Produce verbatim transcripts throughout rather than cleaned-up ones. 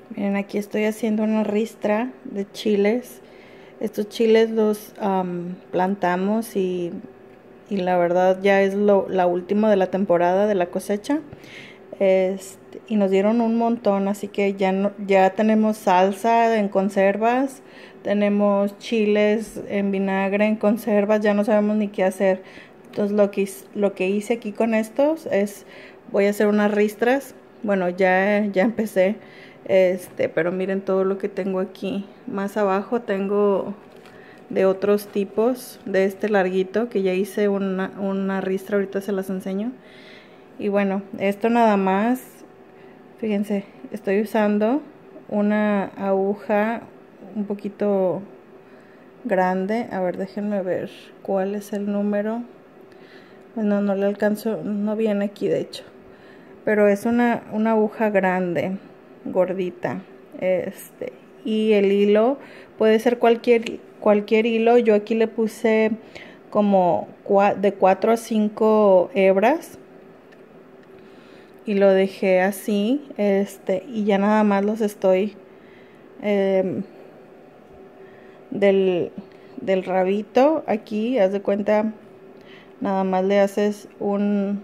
Miren, aquí estoy haciendo una ristra de chiles. Estos chiles los um, plantamos y, y la verdad ya es lo, la última de la temporada de la cosecha. Este, y nos dieron un montón, así que ya, no, ya tenemos salsa en conservas, tenemos chiles en vinagre en conservas, ya no sabemos ni qué hacer. Entonces lo que, lo que hice aquí con estos es, voy a hacer unas ristras. Bueno, ya, ya empecé, este, pero miren todo lo que tengo aquí. Más abajo tengo de otros tipos, de este larguito, que ya hice una, una ristra, ahorita se las enseño. Y bueno, esto nada más, fíjense, estoy usando una aguja un poquito grande. A ver, déjenme ver cuál es el número. Bueno, no le alcanzo, no viene aquí de hecho. Pero es una, una aguja grande, gordita. Este, y el hilo puede ser cualquier, cualquier hilo. Yo aquí le puse como de cuatro a cinco hebras. Y lo dejé así, este, y ya nada más los estoy eh, del, del rabito aquí, haz de cuenta, nada más le haces un,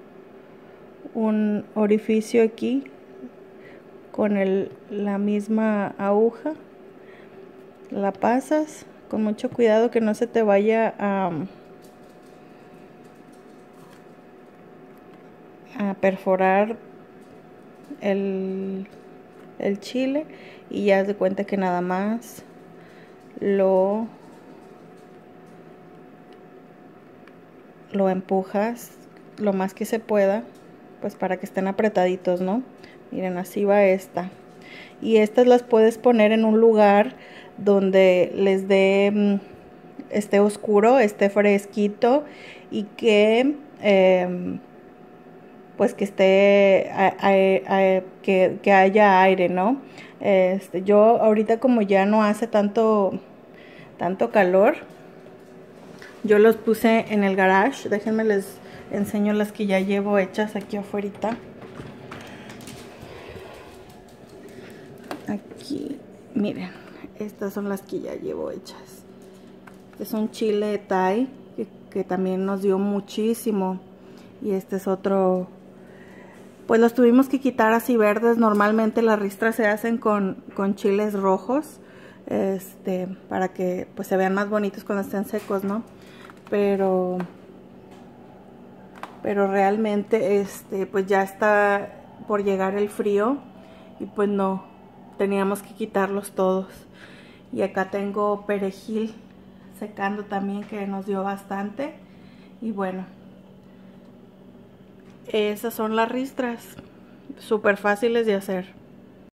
un orificio aquí con el, la misma aguja, la pasas con mucho cuidado que no se te vaya a, a perforar el, el chile, y ya haz de cuenta que nada más lo lo empujas lo más que se pueda, pues para que estén apretaditos, ¿no? Miren, así va esta. Y estas las puedes poner en un lugar donde les dé, esté oscuro, esté fresquito, y que eh, pues que esté a, a, a, que, que haya aire, ¿no? Este, yo ahorita, como ya no hace tanto tanto calor, yo los puse en el garage. Déjenme les enseño las que ya llevo hechas aquí afuera. Aquí, miren, estas son las que ya llevo hechas. Este es un chile Thai que, que también nos dio muchísimo. Y este es otro, pues los tuvimos que quitar así verdes. Normalmente las ristras se hacen con, con chiles rojos, este, para que pues se vean más bonitos cuando estén secos, ¿no? Pero, pero realmente, este, pues ya está por llegar el frío y pues no, teníamos que quitarlos todos. Y acá tengo perejil secando también, que nos dio bastante. Y bueno, esas son las ristras, súper fáciles de hacer.